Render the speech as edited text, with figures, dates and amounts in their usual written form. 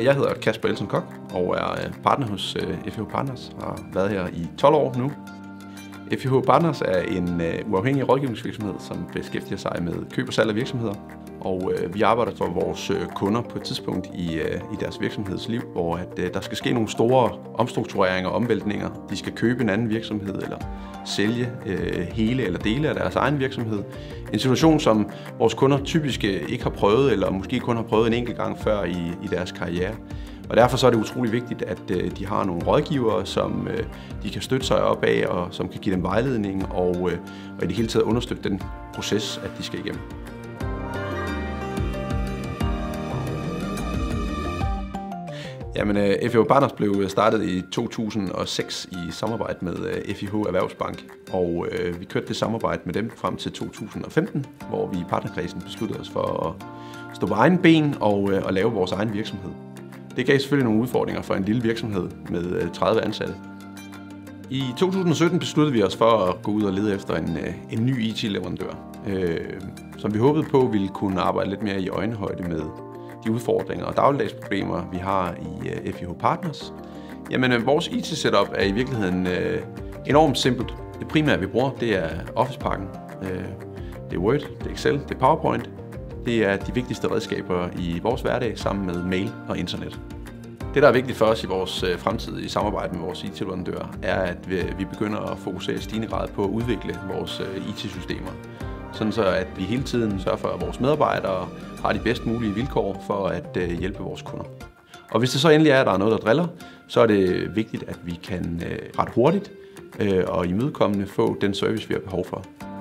Jeg hedder Kasper Elton Koch og er partner hos FIH Partners og har været her i 12 år nu. FIH Partners er en uafhængig rådgivningsvirksomhed, som beskæftiger sig med køb og salg af virksomheder. Og vi arbejder for vores kunder på et tidspunkt i deres virksomhedsliv, hvor der skal ske nogle store omstruktureringer og omvæltninger. De skal købe en anden virksomhed eller sælge hele eller dele af deres egen virksomhed. En situation, som vores kunder typisk ikke har prøvet, eller måske kun har prøvet en enkelt gang før i deres karriere. Og derfor så er det utrolig vigtigt, at de har nogle rådgivere, som de kan støtte sig op af, og som kan give dem vejledning og i det hele taget understøtte den proces, at de skal igennem. Jamen, FIH Partners blev startet i 2006 i samarbejde med FIH Erhvervsbank, og vi kørte det samarbejde med dem frem til 2015, hvor vi i partnerkredsen besluttede os for at stå på egen ben og lave vores egen virksomhed. Det gav selvfølgelig nogle udfordringer for en lille virksomhed med 30 ansatte. I 2017 besluttede vi os for at gå ud og lede efter en ny IT-leverandør, som vi håbede på ville kunne arbejde lidt mere i øjenhøjde med de udfordringer og dagligdagsproblemer, vi har i FIH Partners. Jamen, vores IT-setup er i virkeligheden enormt simpelt. Det primære, vi bruger, det er Office-pakken. Det er Word, det er Excel, det er PowerPoint. Det er de vigtigste redskaber i vores hverdag sammen med mail og internet. Det, der er vigtigt for os i vores fremtidige samarbejde med vores IT-leverandør, er, at vi begynder at fokusere i stigende grad på at udvikle vores IT-systemer. Sådan så, at vi hele tiden sørger for, at vores medarbejdere har de bedst mulige vilkår for at hjælpe vores kunder. Og hvis det så endelig er, at der er noget, der driller, så er det vigtigt, at vi kan ret hurtigt og imødekommende få den service, vi har behov for.